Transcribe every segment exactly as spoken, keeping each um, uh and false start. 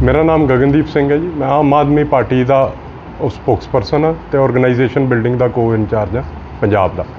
मेरा नाम गगनदीप सिंह है जी। मैं आम आदमी पार्टी का स्पोक्सपर्सन हाँ तो ऑर्गेनाइजेशन बिल्डिंग का को इंचार्ज हाँ पंजाब का।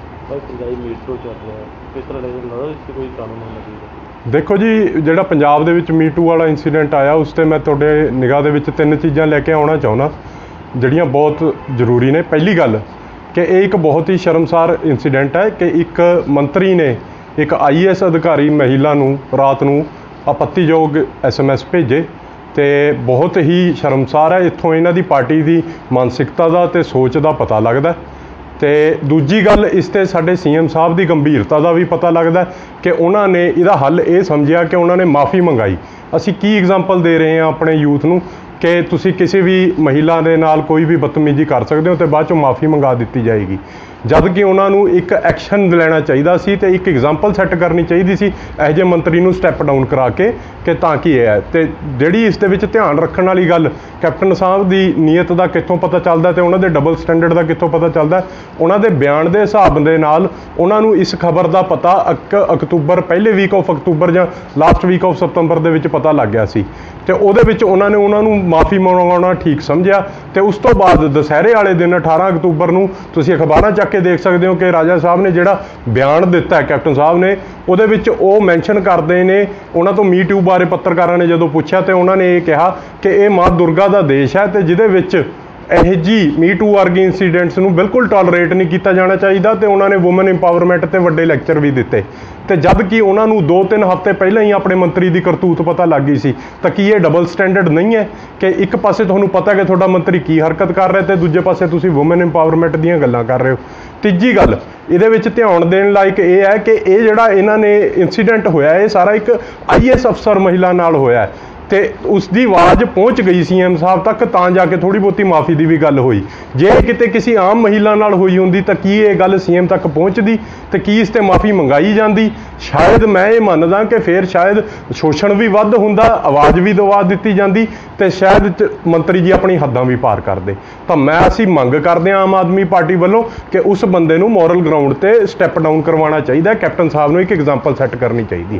देखो जी, ਜਿਹੜਾ ਪੰਜਾਬ ਦੇ ਵਿੱਚ ਮੀਟੂ ਵਾਲਾ इंसीडेंट आया उस ਤੇ मैं ਤੁਹਾਡੇ ਨਿਗਾਹ ਦੇ ਵਿੱਚ ਤਿੰਨ ਚੀਜ਼ਾਂ ਲੈ ਕੇ ਆਉਣਾ ਚਾਹੁੰਦਾ ਜਿਹੜੀਆਂ ਬਹੁਤ ਜ਼ਰੂਰੀ ਨੇ। ਪਹਿਲੀ ਗੱਲ ਕਿ ਇਹ ਇੱਕ ਬਹੁਤ ਹੀ ਸ਼ਰਮਸਾਰ इंसीडेंट है कि एक मंत्री ने एक आई ए एस अधिकारी महिला ਨੂੰ ਰਾਤ ਨੂੰ आपत्तियोग एस एम एस भेजे तो बहुत ही शर्मसार है। इत्थों इन्हां दी पार्टी की मानसिकता का तो सोच का पता लगता। तो दूजी गल इस ते साडे सी एम साहब की गंभीरता का भी पता लगता कि उन्होंने इहदा हल ये समझिया कि उन्होंने माफ़ी मंगाई। असी की एग्जाम्पल दे रहे हैं अपने यूथ नूं कि तुसी किसी भी महिला दे नाल कोई भी बदतमीजी कर सकते हो तो बाद चों माफ़ी मंगा दी जाएगी, जद कि उन्होंने एक एक्शन लेना चाहिए सी तो एक एग्जाम्पल सैट करनी चाहिए सी एह जे मंत्री नूं स्टैप डाउन करा के कि ताकि यह है। तो जिहड़ी इस दे विच ध्यान रखने वाली गल कैप्टन साहब की नीयत का कित्थों पता चलता तो उन्होंने डबल स्टैंडर्ड का कित्थों पता चलता। उन्होंने बयान के हिसाब के नाल उन्होंने इस खबर का पता अक अक्तूबर पहले वीक ऑफ अक्तूबर या लास्ट वीक ऑफ सितंबर दे विच पता लग गया सी तो उहदे विच उन्होंने उन्होंने माफ़ी मंगाउणा ठीक समझिया। तो उस तो बाद दशहरे वाले दिन अठारह अक्तूबर नूं तुसीं अखबारां चक के देख सकते हो कि राजा साहब ने जिहड़ा बयान दिता है कैप्टन साहब ने उहदे विच ओह मैंशन करते ने उन्हां तो मी टू बारे पत्रकारां ने जदों पुछया तो उन्होंने ये कहा कि यह माँ दुर्गा का देश है तो जिहदे विच यह जी मी टू वर्गे इंसीडेंट्स नूं बिल्कुल टॉलरेट नहीं किया जाना चाहिए। तो उन्होंने वूमन इंपावरमेंट ते वड्डे लैक्चर भी दिते तो जब कि उन्होंने दो तीन हफ्ते पहले ही अपने मंत्री की करतूत पता लग गई सी। तो की ये डबल स्टैंडर्ड नहीं है कि एक पासे तुहानूं पता कि तुहाडा मंत्री की हरकत कर रहा है तो दूजे पासे तुसीं वूमन इंपावरमेंट दीयां गल्लां कर रहे हो। तीजी गल इहदे विच ध्यान देण लायक ये है कि ये जिहड़ा इन्हां ने इंसीडेंट होया ये सारा एक आई ए एस अफसर महिला नाल होया है तो उसकी आवाज़ पहुँच गई सी एम साहब तक तां जाके थोड़ी बहुती माफ़ी की भी गल हुई। जे किते किसी आम महिला नाल हुई होंदी तो की ये गल सी एम तक पहुँचती तो की इस ते माफ़ी मंगाई जाती। शायद मैं ये मनदा कि फिर शायद शोषण भी वध हुंदा, आवाज़ भी दवा दी जाती तो शायद मंत्री जी अपनी हद्दां भी पार करते। तो मैं असी मंग करते हैं आम आदमी पार्टी वालों कि उस बंदे नूं मॉरल ग्राउंड ते स्टैप डाउन करवाना चाहिए। कैप्टन साहब नूं एक एग्जाम्पल सैट करनी चाहिए।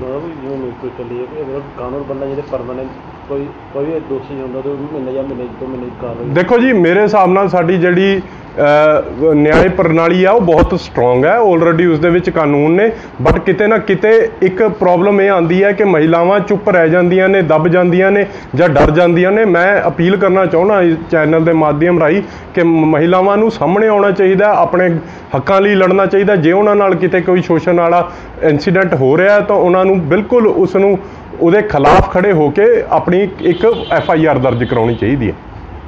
कोई कोई दोषी होंदा तो महीने या महीने दो महीने कार्रवाई। देखो जी, मेरे हिसाब नाल साडी जिहड़ी न्याय प्रणाली है वो बहुत स्ट्रोंग है ऑलरेडी उसदे विच कानून ने, बट किते ना किते एक प्रॉब्लम ये आती है कि महिलावां चुप रह जांदियां ने, दब जांदियां ने जां डर जांदियां ने। मैं अपील करना चाहुंदा इस चैनल के माध्यम राही कि महिलावां नूं सामने आउणा चाहीदा, अपने हक्कां लई लड़ना चाहीदा। जे उहनां नाल किते कोई शोषण वाला इंसीडेंट हो रहा है तो उहनां नूं बिल्कुल उस नूं उहदे खिलाफ खड़े होके अपनी एक एफ आई आर दर्ज कराउणी चाहीदी है।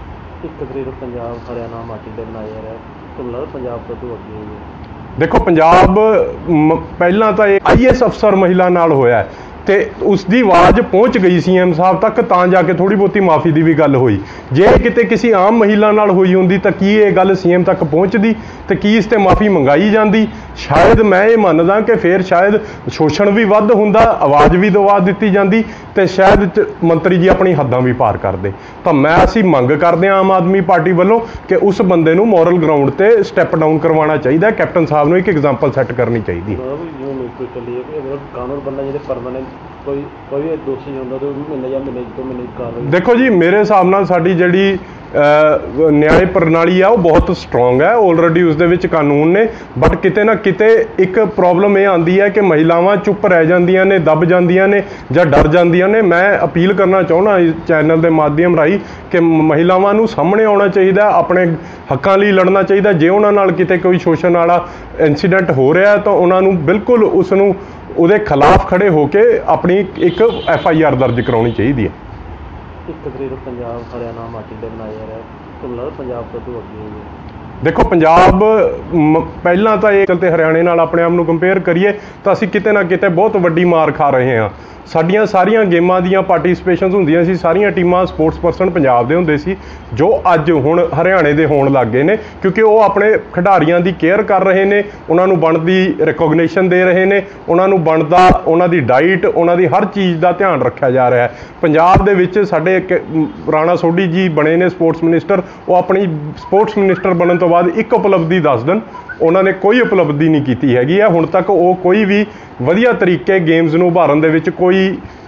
पंजाब हरियाणा हिमाचल दे बनाया जा रहा है तो लगदा पंजाब तो तो अगे है। देखो पंजाब पहला तो आई ए एस अफसर महिला नाल होया है तो उसकी आवाज़ पहुँच गई सी एम साहब तक तां जाके थोड़ी बहुती माफ़ी की भी गल हुई। जे किते किसी आम महिला नाल हुई होंदी तो की ये गल सी एम तक पहुँचती तो की इस ते माफ़ी मंगाई जाती। शायद मैं ये मनदा कि फिर शायद शोषण भी वध हुंदा, आवाज़ भी दवा दी जाती तो शायद मंत्री जी अपनी हद्दां भी पार करते। तो मैं असी मंग करते हैं आम आदमी पार्टी वालों कि उस बंदे नूं मॉरल ग्राउंड ते स्टैप डाउन करवाना चाहिए। कैप्टन साहब नूं एक एग्जाम्पल सैट करनी चाहिए। कानून बनना जिहदे परमानेंट कोई कोई दोषी होंदा तो महीने या महीने दो महीने कार्रवाई। देखो जी, मेरे हिसाब नाल साडी जिहड़ी न्याय प्रणाली है वो बहुत स्ट्रोंग है ऑलरेडी उसदे विच कानून ने, बट किते ना किते एक प्रॉब्लम ये आती है कि महिलावां चुप रह जांदियां ने, दब जांदियां ने जां डर जांदियां ने। मैं अपील करना चाहुंदा इस चैनल के माध्यम राही कि महिलावां नूं सामने आउणा चाहीदा, अपने हक्कां लई लड़ना चाहीदा। जे उहनां नाल किते कोई शोषण वाला इंसीडेंट हो रहा है तो उहनां नूं बिल्कुल उस नूं उहदे खिलाफ खड़े होके अपनी एक एफ आई आर दर्ज कराउणी चाहीदी है। एक तकरीर पंजाब हरियाणा हिमाचल दे बनाया जा रहा है तो लगदा पंजाब तो तो अगे है। देखो पंजाब पहला तो ये चलते हरियाणे नाल अपने आप नूं कंपेयर करिए तो असीं किते ना किते बहुत वड्डी मार खा रहे हैं। साडियां सारियां गेमां दीयां पार्टिसिपेशनस हुंदियां सी, सारियां टीमां स्पोर्ट्स परसन पंजाब दे हुंदे सी जो अज हुण हरियाणे दे होण लग गए ने क्योंकि वो अपने खिडारियां दी केयर कर रहे ने, उन्हां नूं बनदी रिकोगनीशन दे रहे ने, उन्हां नूं बनदा उन्हां दी डाइट उन्हां दी हर चीज़ का ध्यान रखा जा रहा है। पंजाब दे विच साडे राणा सोढी जी बने ने स्पोर्ट्स मिनिस्टर, वो अपनी स्पोर्ट्स मिनिस्टर बनने तो बाद एक उपलब्धि दस दिन उन्होंने कोई उपलब्धि नहीं की हैगी है। हुण तक वो कोई भी वधिया तरीके गेम्स नूं उभारन दे विच कोई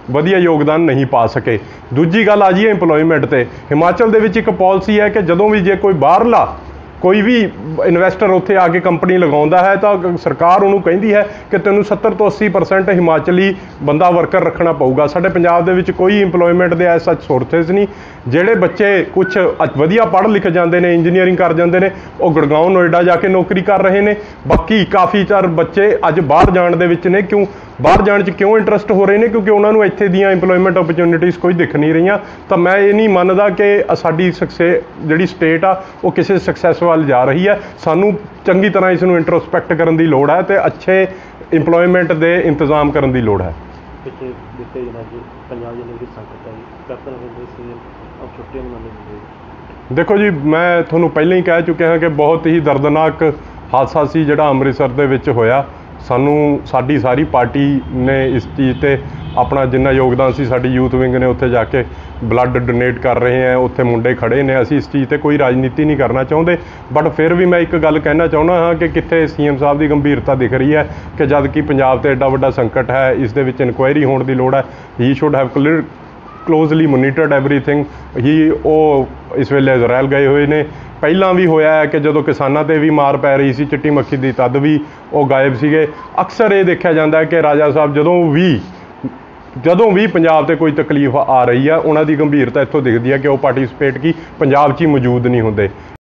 ਵਧੀਆ ਯੋਗਦਾਨ ਨਹੀਂ ਪਾ ਸਕੇ। ਦੂਜੀ ਗੱਲ ਆ ਜੀ ਇੰਪਲੋਇਮੈਂਟ ਤੇ। ਹਿਮਾਚਲ ਦੇ ਵਿੱਚ ਇੱਕ ਪਾਲਿਸੀ ਹੈ ਕਿ ਜਦੋਂ ਵੀ ਜੇ ਕੋਈ ਬਾਹਰਲਾ ਕੋਈ ਵੀ ਇਨਵੈਸਟਰ ਉੱਥੇ ਆ ਕੇ ਕੰਪਨੀ ਲਗਾਉਂਦਾ ਹੈ ਤਾਂ ਸਰਕਾਰ ਉਹਨੂੰ ਕਹਿੰਦੀ ਹੈ ਕਿ ਤੈਨੂੰ ਸੱਤਰ ਤੋਂ ਅੱਸੀ ਪਰਸੈਂਟ ਹਿਮਾਚਲੀ ਬੰਦਾ ਵਰਕਰ ਰੱਖਣਾ ਪਊਗਾ। ਸਾਡੇ ਪੰਜਾਬ ਦੇ ਵਿੱਚ ਕੋਈ ਇੰਪਲੋਇਮੈਂਟ ਦੇ ਐਸ ਸੱਚ ਸੋਰਸਸ ਨਹੀਂ। ਜਿਹੜੇ ਬੱਚੇ ਕੁਝ ਵਧੀਆ ਪੜ੍ਹ ਲਿਖ ਜਾਂਦੇ ਨੇ, ਇੰਜੀਨੀਅਰਿੰਗ ਕਰ ਜਾਂਦੇ ਨੇ, ਉਹ ਗੁੜਗਾਉਂ ਨੋਇਡਾ ਜਾ ਕੇ ਨੌਕਰੀ ਕਰ ਰਹੇ ਨੇ। ਬਾਕੀ ਕਾਫੀ ਚਾਰ ਬੱਚੇ ਅੱਜ ਬਾਹਰ ਜਾਣ ਦੇ ਵਿੱਚ ਨੇ। ਕਿਉਂ ਬਾਹਰ ਜਾਣ 'ਚ ਕਿਉਂ ਇੰਟਰਸਟ ਹੋ ਰਹੇ ਨੇ? ਕਿਉਂਕਿ ਉਹਨਾਂ ਨੂੰ ਇੱਥੇ ਦੀਆਂ ਇੰਪਲੋਇਮੈਂਟ ਓਪਰਚੁਨਿਟੀਜ਼ ਕੋਈ ਦਿਖ ਨਹੀਂ ਰਹੀਆਂ। ਤਾਂ ਮੈਂ ਇਹ ਨਹੀਂ ਮੰਨਦਾ ਕਿ ਸਾਡੀ ਸਕਸੇ ਜਿਹੜੀ ਸਟੇਟ ਆ ਉਹ ਕਿਸੇ ਸਕਸੈਸ ਵੱਲ ਜਾ ਰਹੀ ਹੈ। ਸਾਨੂੰ ਚੰਗੀ ਤਰ੍ਹਾਂ ਇਸ ਨੂੰ ਇੰਟਰੋਸਪੈਕਟ ਕਰਨ ਦੀ ਲੋੜ ਹੈ ਅਤੇ ਅੱਛੇ ਇੰਪਲੋਇਮੈਂਟ ਦੇ ਇੰਤਜ਼ਾਮ ਕਰਨ ਦੀ ਲੋੜ ਹੈ। ਪਿੱਛੇ ਬੀਤੇ ਦਿਨਾਂ 'ਚ ਪੰਜਾਬ ਦੀ ਜਿਹੜੀ ਸੰਕਟ ਆਈ, ਕੈਪਟਨ ਅਮਰਿੰਦਰ ਸਿੰਘ ਆਪ ਛੁੱਟੀਆਂ ਮਨਾਉਂਦੇ। ਦੇਖੋ ਜੀ, ਮੈਂ ਤੁਹਾਨੂੰ ਪਹਿਲਾਂ ਹੀ ਕਹਿ ਚੁੱਕਿਆ ਹਾਂ ਕਿ ਬਹੁਤ ਹੀ ਦਰਦਨਾਕ ਹਾਦਸਾ ਸੀ ਜਿਹੜਾ ਅੰਮ੍ਰਿਤਸਰ ਦੇ ਵਿੱਚ ਹੋਇਆ। ਸਾਨੂੰ ਸਾਡੀ ਸਾਰੀ ਪਾਰਟੀ ਨੇ ਇਸ ਚੀਜ਼ 'ਤੇ ਆਪਣਾ ਜਿੰਨਾ ਯੋਗਦਾਨ ਸੀ, ਸਾਡੀ ਯੂਥ ਵਿੰਗ ਨੇ ਉੱਥੇ ਜਾ ਕੇ ਬਲੱਡ ਡੋਨੇਟ ਕਰ ਰਹੇ ਹੈ। ਉੱਥੇ ਮੁੰਡੇ ਖੜੇ ਨੇ। ਅਸੀਂ ਇਸ ਚੀਜ਼ 'ਤੇ ਕੋਈ ਰਾਜਨੀਤੀ ਨਹੀਂ ਕਰਨਾ ਚਾਹੁੰਦੇ, ਬਟ ਫਿਰ ਵੀ ਮੈਂ ਇੱਕ ਗੱਲ ਕਹਿਣਾ ਚਾਹੁੰਦਾ ਹਾਂ ਕਿ ਕਿੱਥੇ ਸੀ ਐਮ ਸਾਹਿਬ ਦੀ ਗੰਭੀਰਤਾ ਦਿਖ ਰਹੀ ਹੈ ਕਿ ਜਦ ਕਿ ਪੰਜਾਬ 'ਤੇ ਐਡਾ ਵੱਡਾ ਸੰਕਟ ਹੈ, ਇਸ ਦੇ ਵਿੱਚ ਇਨਕੁਆਇਰੀ ਹੋਣ ਦੀ ਲੋੜ ਹੈ। He should have clear closely monitored everything. ਹੀ ਉਹ ਇਸ ਵੇਲੇ ਇਜ਼ਰਾਈਲ ਗਏ ਹੋਏ ਨੇ। ਪਹਿਲਾਂ ਵੀ ਹੋਇਆ ਹੈ ਕਿ ਜਦੋਂ ਕਿਸਾਨਾਂ 'ਤੇ ਵੀ ਮਾਰ ਪੈ ਰਹੀ ਸੀ ਚਿੱਟੀ ਮੱਖੀ ਦੀ, ਤਦ ਵੀ ਉਹ ਗਾਇਬ ਸੀਗੇ। ਅਕਸਰ ਇਹ ਦੇਖਿਆ ਜਾਂਦਾ ਹੈ ਕਿ ਰਾਜਾ ਸਾਹਿਬ ਜਦੋਂ ਵੀ ਜਦੋਂ ਵੀ ਪੰਜਾਬ 'ਤੇ ਕੋਈ ਤਕਲੀਫ ਆ ਰਹੀ ਆ, ਉਹਨਾਂ ਦੀ ਗੰਭੀਰਤਾ ਇੱਥੋਂ ਦਿਖਦੀ ਹੈ ਕਿ ਉਹ ਪਾਰਟਿਸਿਪੇਟ ਕੀ ਪੰਜਾਬ 'ਚ ਹੀ ਮੌਜੂਦ ਨਹੀਂ ਹੁੰਦੇ।